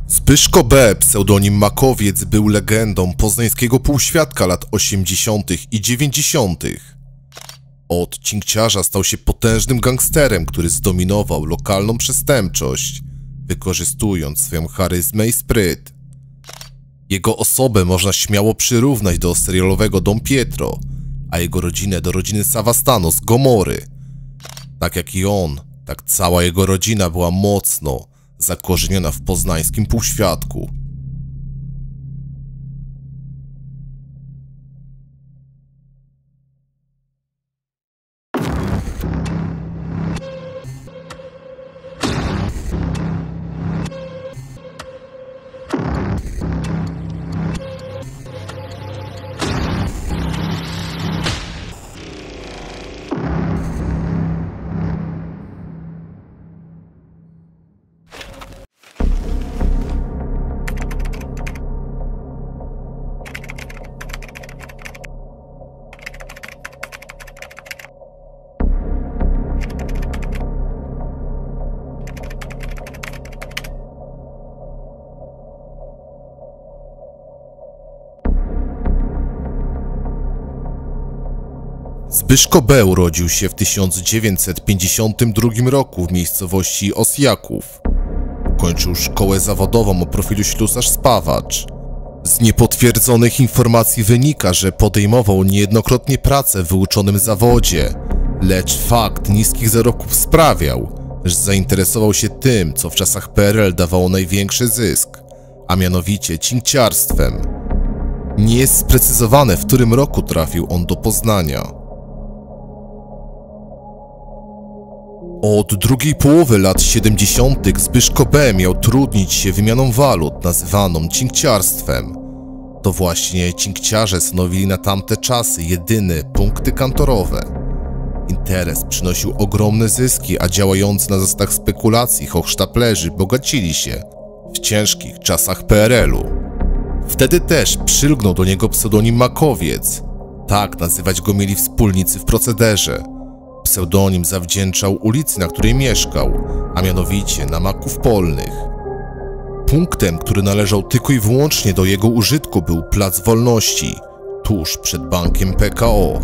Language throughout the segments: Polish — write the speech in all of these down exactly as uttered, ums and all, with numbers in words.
Zbyszko B., pseudonim Makowiec, był legendą poznańskiego półświadka lat osiemdziesiątych i dziewięćdziesiątych. Od cinkciarza stał się potężnym gangsterem, który zdominował lokalną przestępczość, wykorzystując swoją charyzmę i spryt. Jego osobę można śmiało przyrównać do serialowego Don Pietro, a jego rodzinę do rodziny Savastano z Gomory. Tak jak i on, tak cała jego rodzina była mocno zakorzeniona w poznańskim półświadku. Zbyszko B. urodził się w tysiąc dziewięćset pięćdziesiątym drugim roku w miejscowości Osjaków. Kończył szkołę zawodową o profilu ślusarz-spawacz. Z niepotwierdzonych informacji wynika, że podejmował niejednokrotnie pracę w wyuczonym zawodzie, lecz fakt niskich zarobków sprawiał, że zainteresował się tym, co w czasach P R L dawało największy zysk, a mianowicie cinkciarstwem. Nie jest sprecyzowane, w którym roku trafił on do Poznania. Od drugiej połowy lat siedemdziesiątych Zbyszko B. miał trudnić się wymianą walut nazywaną cinkciarstwem. To właśnie cinkciarze stanowili na tamte czasy jedyne punkty kantorowe. Interes przynosił ogromne zyski, a działający na zasadach spekulacji hochsztaplerzy bogacili się w ciężkich czasach P R L u. Wtedy też przylgnął do niego pseudonim Makowiec. Tak nazywać go mieli wspólnicy w procederze. Pseudonim zawdzięczał ulicy, na której mieszkał, a mianowicie na Maków Polnych. Punktem, który należał tylko i wyłącznie do jego użytku, był Plac Wolności, tuż przed bankiem P K O.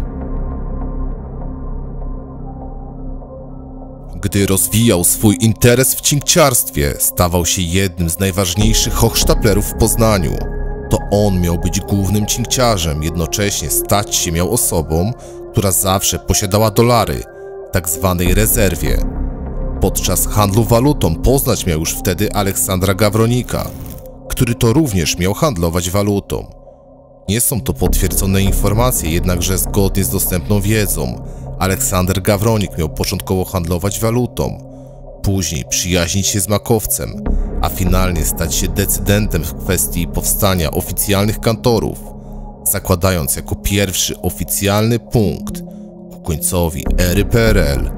Gdy rozwijał swój interes w cinkciarstwie, stawał się jednym z najważniejszych hochsztaplerów w Poznaniu. To on miał być głównym cinkciarzem, jednocześnie stać się miał osobą, która zawsze posiadała dolary, w tak zwanej rezerwie. Podczas handlu walutą poznać miał już wtedy Aleksandra Gawronika, który to również miał handlować walutą. Nie są to potwierdzone informacje, jednakże zgodnie z dostępną wiedzą, Aleksander Gawronik miał początkowo handlować walutą, później przyjaźnić się z Makowcem, a finalnie stać się decydentem w kwestii powstania oficjalnych kantorów, zakładając jako pierwszy oficjalny punkt ku końcowi ery P R L.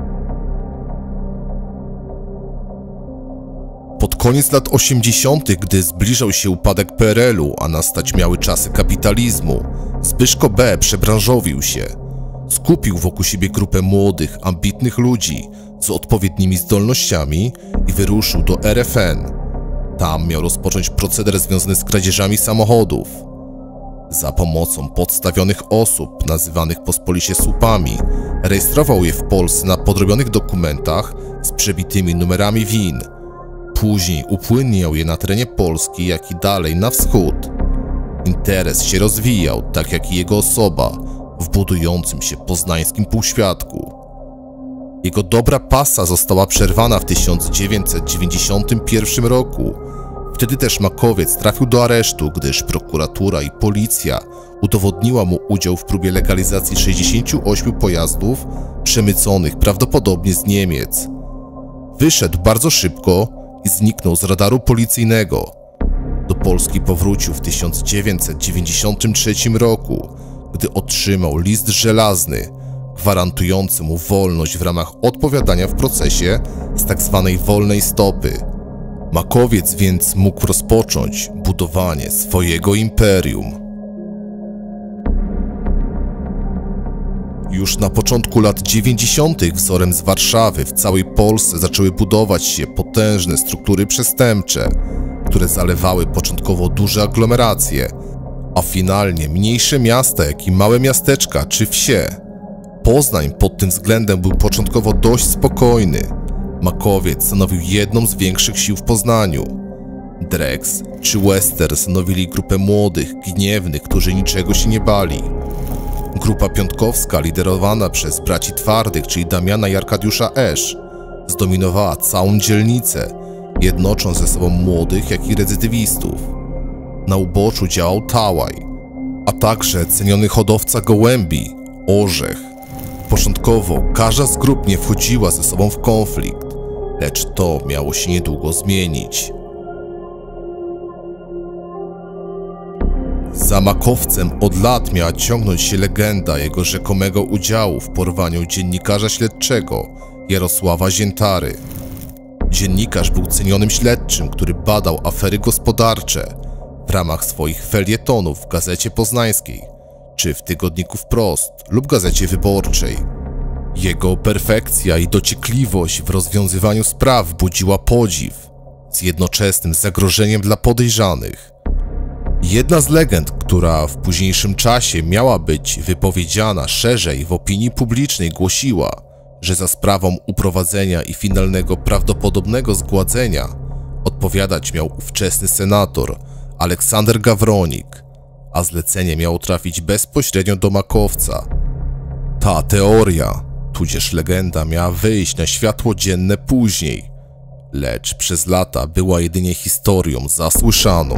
Pod koniec lat osiemdziesiątych, gdy zbliżał się upadek P R L u, a nastać miały czasy kapitalizmu, Zbyszko B. przebranżowił się. Skupił wokół siebie grupę młodych, ambitnych ludzi z odpowiednimi zdolnościami i wyruszył do R F N. Tam miał rozpocząć proceder związany z kradzieżami samochodów. Za pomocą podstawionych osób, nazywanych pospolicie słupami, rejestrował je w Polsce na podrobionych dokumentach z przebitymi numerami win. Później upłynniał je na terenie Polski, jak i dalej na wschód. Interes się rozwijał, tak jak i jego osoba, w budującym się poznańskim półświadku. Jego dobra pasa została przerwana w tysiąc dziewięćset dziewięćdziesiątym pierwszym roku. Wtedy też Makowiec trafił do aresztu, gdyż prokuratura i policja udowodniła mu udział w próbie legalizacji sześćdziesięciu ośmiu pojazdów przemyconych prawdopodobnie z Niemiec. Wyszedł bardzo szybko i zniknął z radaru policyjnego. Do Polski powrócił w tysiąc dziewięćset dziewięćdziesiątym trzecim roku, gdy otrzymał list żelazny gwarantujący mu wolność w ramach odpowiadania w procesie z tzw. wolnej stopy. Makowiec więc mógł rozpocząć budowanie swojego imperium. Już na początku lat dziewięćdziesiątych wzorem z Warszawy w całej Polsce zaczęły budować się potężne struktury przestępcze, które zalewały początkowo duże aglomeracje, a finalnie mniejsze miasta, jak i małe miasteczka czy wsie. Poznań pod tym względem był początkowo dość spokojny. Makowiec stanowił jedną z większych sił w Poznaniu. Drex czy Wester stanowili grupę młodych, gniewnych, którzy niczego się nie bali. Grupa piątkowska, liderowana przez braci Twardych, czyli Damiana i Arkadiusza Esz, zdominowała całą dzielnicę, jednocząc ze sobą młodych, jak i recydywistów. Na uboczu działał Tałaj, a także ceniony hodowca gołębi, Orzech. Początkowo każda z grup nie wchodziła ze sobą w konflikt, lecz to miało się niedługo zmienić. Za Makowcem od lat miała ciągnąć się legenda jego rzekomego udziału w porwaniu dziennikarza śledczego Jarosława Ziętary. Dziennikarz był cenionym śledczym, który badał afery gospodarcze w ramach swoich felietonów w Gazecie Poznańskiej, czy w Tygodniku Wprost lub Gazecie Wyborczej. Jego perfekcja i dociekliwość w rozwiązywaniu spraw budziła podziw, z jednoczesnym zagrożeniem dla podejrzanych. Jedna z legend, która w późniejszym czasie miała być wypowiedziana szerzej w opinii publicznej, głosiła, że za sprawą uprowadzenia i finalnego prawdopodobnego zgładzenia odpowiadać miał ówczesny senator Aleksander Gawronik, a zlecenie miało trafić bezpośrednio do Makowca. Ta teoria, tudzież legenda, miała wyjść na światło dzienne później, lecz przez lata była jedynie historią zasłyszaną.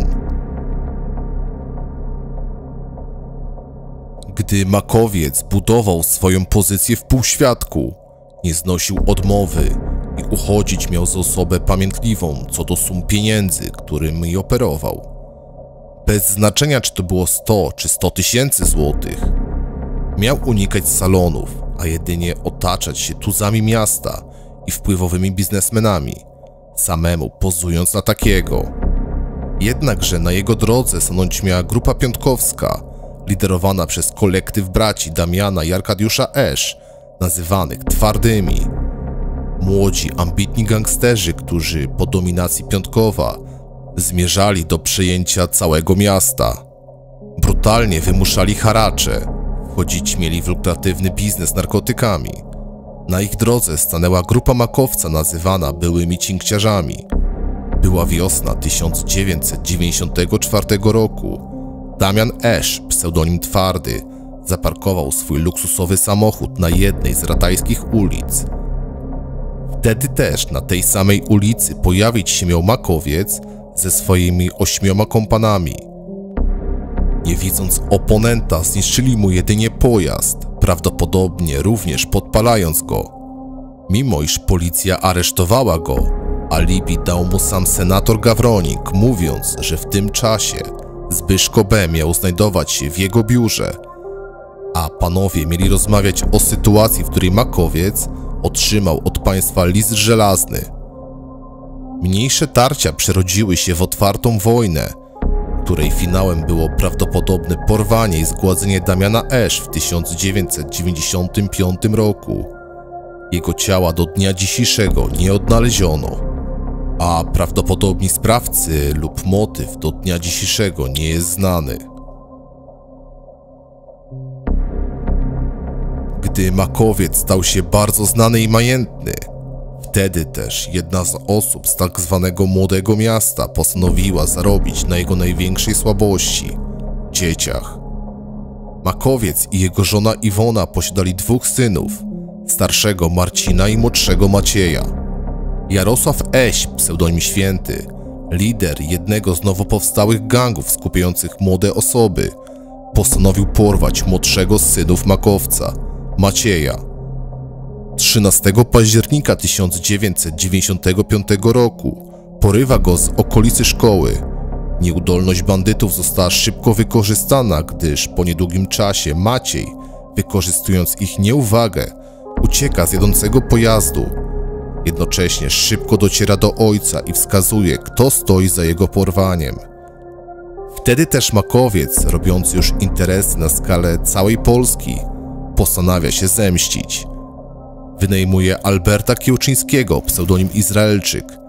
Gdy Makowiec budował swoją pozycję w półświadku, nie znosił odmowy i uchodzić miał za osobę pamiętliwą co do sum pieniędzy, którymi operował. Bez znaczenia, czy to było sto czy sto tysięcy złotych. Miał unikać salonów, a jedynie otaczać się tuzami miasta i wpływowymi biznesmenami, samemu pozując na takiego. Jednakże na jego drodze stanąć miała grupa piątkowska, liderowana przez kolektyw braci Damiana i Arkadiusza Esz, nazywanych Twardymi. Młodzi, ambitni gangsterzy, którzy po dominacji Piątkowa zmierzali do przejęcia całego miasta. Brutalnie wymuszali haracze, wchodzić mieli w lukratywny biznes narkotykami. Na ich drodze stanęła grupa Makowca nazywana byłymi cinkciarzami. Była wiosna tysiąc dziewięćset dziewięćdziesiątego czwartego roku. Damian Esz, pseudonim Twardy, zaparkował swój luksusowy samochód na jednej z ratajskich ulic. Wtedy też na tej samej ulicy pojawić się miał Makowiec ze swoimi ośmioma kompanami. Nie widząc oponenta, zniszczyli mu jedynie pojazd, prawdopodobnie również podpalając go. Mimo iż policja aresztowała go, alibi dał mu sam senator Gawronik, mówiąc, że w tym czasie Zbyszko B. miał znajdować się w jego biurze, a panowie mieli rozmawiać o sytuacji, w której Makowiec otrzymał od państwa list żelazny. Mniejsze tarcia przerodziły się w otwartą wojnę, której finałem było prawdopodobne porwanie i zgładzenie Damiana Esz w tysiąc dziewięćset dziewięćdziesiątym piątym roku. Jego ciała do dnia dzisiejszego nie odnaleziono, a prawdopodobni sprawcy lub motyw do dnia dzisiejszego nie jest znany. Gdy Makowiec stał się bardzo znany i majętny, wtedy też jedna z osób z tak zwanego Młodego Miasta postanowiła zarobić na jego największej słabości – dzieciach. Makowiec i jego żona Iwona posiadali dwóch synów, starszego Marcina i młodszego Macieja. Jarosław Eś, pseudonim Święty, lider jednego z nowo powstałych gangów skupiających młode osoby, postanowił porwać młodszego z synów Makowca, Macieja. trzynastego października tysiąc dziewięćset dziewięćdziesiątego piątego roku porywa go z okolicy szkoły. Nieudolność bandytów została szybko wykorzystana, gdyż po niedługim czasie Maciej, wykorzystując ich nieuwagę, ucieka z jadącego pojazdu. Jednocześnie szybko dociera do ojca i wskazuje, kto stoi za jego porwaniem. Wtedy też Makowiec, robiący już interesy na skalę całej Polski, postanawia się zemścić. Wynajmuje Alberta Kiełczyńskiego, pseudonim Izraelczyk,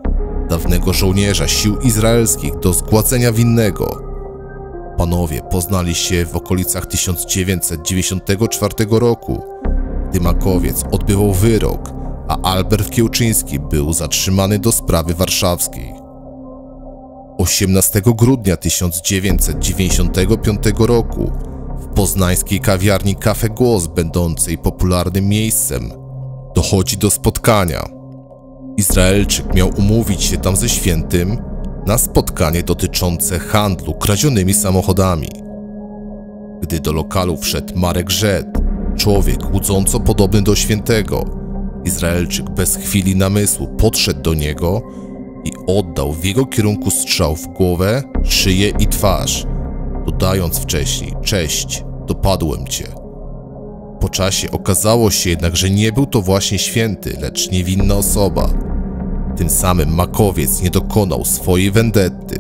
dawnego żołnierza sił izraelskich do zgładzenia winnego. Panowie poznali się w okolicach tysiąc dziewięćset dziewięćdziesiątego czwartego roku, gdy Makowiec odbywał wyrok, a Albert Kiełczyński był zatrzymany do sprawy warszawskiej. osiemnastego grudnia tysiąc dziewięćset dziewięćdziesiątego piątego roku w poznańskiej kawiarni Cafe Głos, będącej popularnym miejscem, dochodzi do spotkania. Izraelczyk miał umówić się tam ze Świętym na spotkanie dotyczące handlu kradzionymi samochodami. Gdy do lokalu wszedł Marek Żed, człowiek łudząco podobny do Świętego, Izraelczyk bez chwili namysłu podszedł do niego i oddał w jego kierunku strzał w głowę, szyję i twarz, dodając wcześniej: cześć, dopadłem cię. Po czasie okazało się jednak, że nie był to właśnie Święty, lecz niewinna osoba. Tym samym Makowiec nie dokonał swojej wendetty.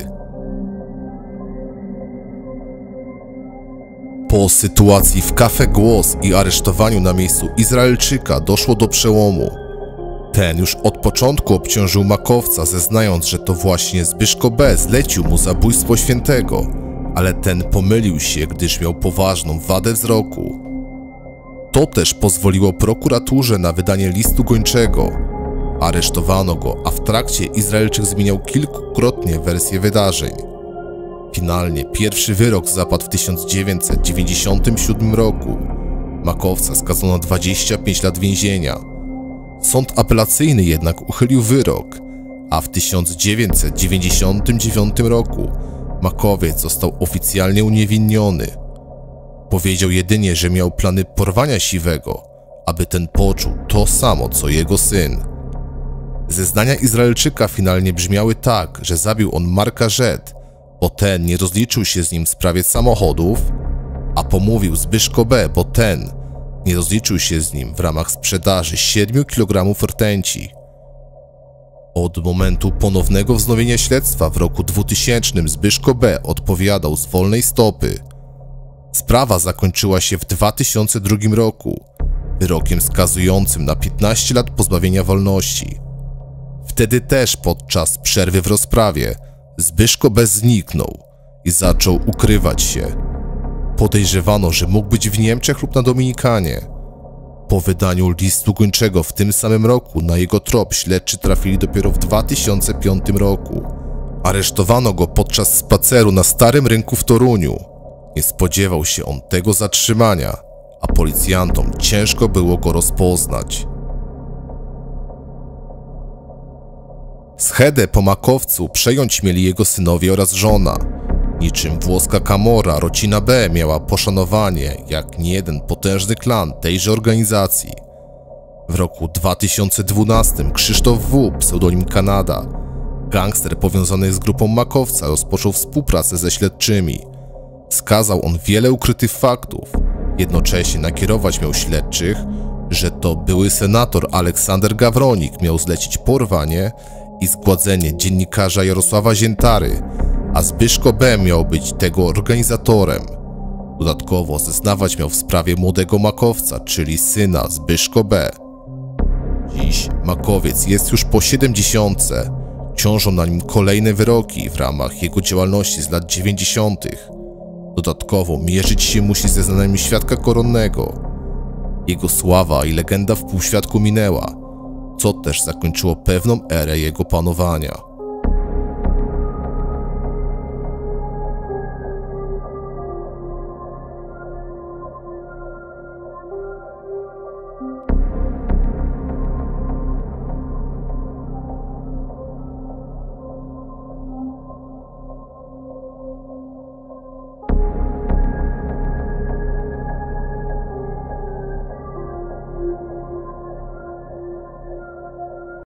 Po sytuacji w Cafe Głos i aresztowaniu na miejscu Izraelczyka doszło do przełomu. Ten już od początku obciążył Makowca, zeznając, że to właśnie Zbyszko B. zlecił mu zabójstwo Świętego, ale ten pomylił się, gdyż miał poważną wadę wzroku. To też pozwoliło prokuraturze na wydanie listu gończego. Aresztowano go, a w trakcie Izraelczyk zmieniał kilkukrotnie wersję wydarzeń. Finalnie pierwszy wyrok zapadł w tysiąc dziewięćset dziewięćdziesiątym siódmym roku. Makowca skazano na dwadzieścia pięć lat więzienia. Sąd apelacyjny jednak uchylił wyrok, a w tysiąc dziewięćset dziewięćdziesiątym dziewiątym roku Makowiec został oficjalnie uniewinniony. Powiedział jedynie, że miał plany porwania Siwego, aby ten poczuł to samo, co jego syn. Zeznania Izraelczyka finalnie brzmiały tak, że zabił on Marka Żed, bo ten nie rozliczył się z nim w sprawie samochodów, a pomówił Zbyszko B., bo ten nie rozliczył się z nim w ramach sprzedaży siedmiu kilogramów rtęci. Od momentu ponownego wznowienia śledztwa w roku dwutysięcznym Zbyszko B. odpowiadał z wolnej stopy. Sprawa zakończyła się w dwa tysiące drugim roku wyrokiem skazującym na piętnaście lat pozbawienia wolności. Wtedy też podczas przerwy w rozprawie Zbyszko B. zniknął i zaczął ukrywać się. Podejrzewano, że mógł być w Niemczech lub na Dominikanie. Po wydaniu listu gończego w tym samym roku na jego trop śledczy trafili dopiero w dwa tysiące piątym roku. Aresztowano go podczas spaceru na Starym Rynku w Toruniu. Nie spodziewał się on tego zatrzymania, a policjantom ciężko było go rozpoznać. Schedę po Makowcu przejąć mieli jego synowie oraz żona. Niczym włoska Kamora, rodzina B. miała poszanowanie jak niejeden potężny klan tejże organizacji. W roku dwa tysiące dwunastym Krzysztof W., pseudonim Kanada, gangster powiązany z grupą Makowca, rozpoczął współpracę ze śledczymi. Wskazał on wiele ukrytych faktów, jednocześnie nakierować miał śledczych, że to były senator Aleksander Gawronik miał zlecić porwanie i zgładzenie dziennikarza Jarosława Ziętary, a Zbyszko B. miał być tego organizatorem. Dodatkowo zeznawać miał w sprawie młodego Makowca, czyli syna Zbyszko B. Dziś Makowiec jest już po siedemdziesiątce. Ciążą na nim kolejne wyroki w ramach jego działalności z lat dziewięćdziesiątych. Dodatkowo mierzyć się musi ze zeznaniami świadka koronnego. Jego sława i legenda w półświadku minęła, co też zakończyło pewną erę jego panowania.